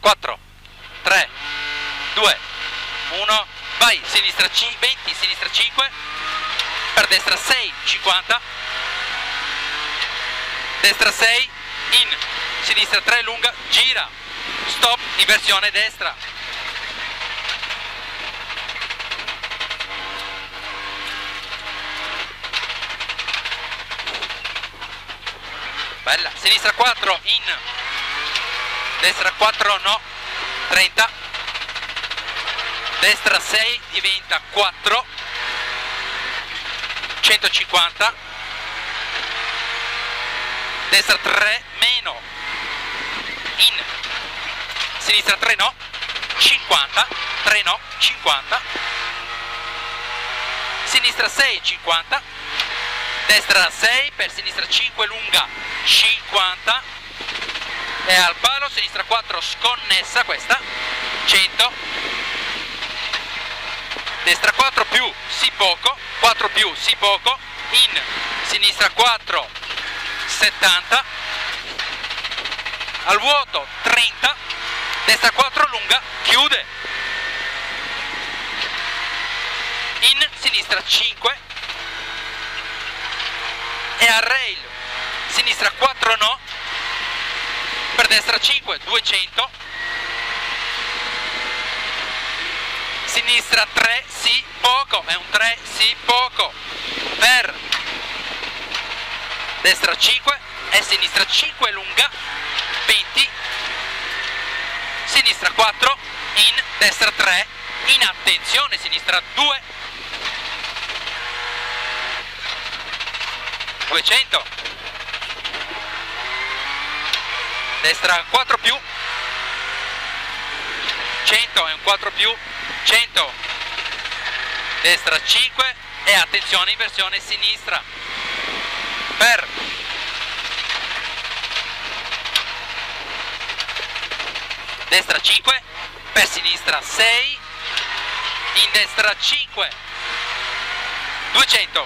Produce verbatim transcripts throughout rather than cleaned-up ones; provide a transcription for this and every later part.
quattro, tre, due, uno, vai, sinistra venti, sinistra cinque, per destra sei, cinquanta, destra sei, in, sinistra tre, lunga, gira, stop, inversione destra. Bella, sinistra quattro, in, destra quattro, no, trenta, destra sei, diventa quattro, centocinquanta, destra tre, meno, in, sinistra tre, no, cinquanta, tre, no, cinquanta, sinistra sei, cinquanta, destra sei, per sinistra cinque, lunga, cinquanta, e al palo, sinistra quattro, sconnessa questa, cento, destra quattro più, sì poco, quattro più, sì poco, in, sinistra quattro, settanta, al vuoto, trenta, destra quattro, lunga, chiude, in, sinistra cinque, e al rail, sinistra quattro, no, per destra cinque, duecento, sinistra tre, sì, poco, è un tre, sì, poco, per destra cinque, e sinistra cinque, lunga, venti, sinistra quattro, in, destra tre, in, attenzione, sinistra due, duecento, destra quattro più, cento, è un quattro più, cento, destra cinque, e attenzione, inversione sinistra, per destra cinque, per sinistra sei, in destra cinque, duecento,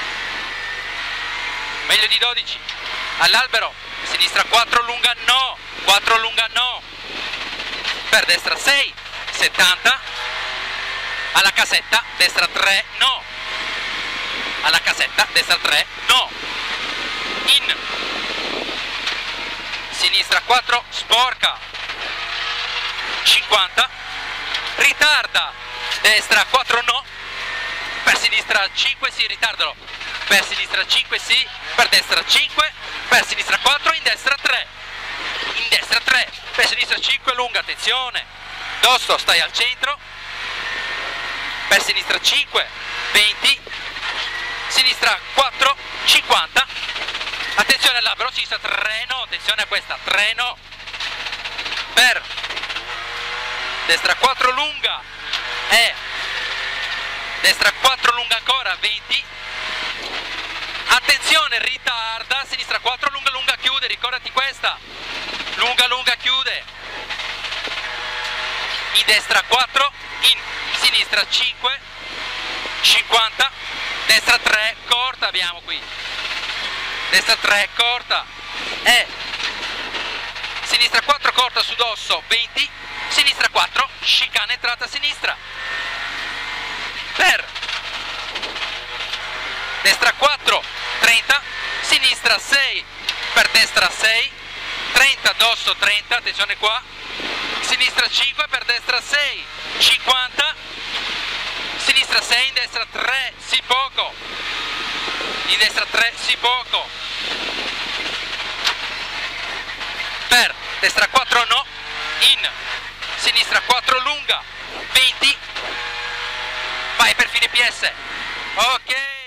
meglio di dodici, all'albero, sinistra quattro, lunga, no, quattro, lunga, no, per destra sei, settanta, alla casetta, destra tre, no, alla casetta, destra tre, no, in, sinistra quattro, sporca, cinquanta, ritarda, destra quattro, no, per sinistra cinque, sì, ritardalo, per sinistra cinque, sì, per destra cinque, per sinistra quattro, in destra tre, in destra tre, per sinistra cinque, lunga, attenzione, dosso, stai al centro, per sinistra cinque, venti, sinistra quattro, cinquanta, attenzione all'albero, sinistra tre, no, attenzione a questa, tre, no, per destra quattro, lunga, e destra quattro, lunga ancora, venti, attenzione, ritarda, sinistra quattro, lunga, lunga, chiude, ricordati questa, lunga, lunga, chiude, in destra quattro, in sinistra cinque, cinquanta, destra tre, corta abbiamo qui, destra tre, corta, e sinistra quattro, corta su dosso, venti, sinistra quattro, chicane, entrata a sinistra, per destra quattro, trenta, sinistra sei, per destra sei, trenta, dosso trenta, attenzione qua, sinistra cinque, per destra sei, cinquanta, sinistra sei, in destra tre, sì poco, in destra tre, sì poco, per destra quattro, no, in, sinistra quattro, lunga, venti, vai per fine P S, ok.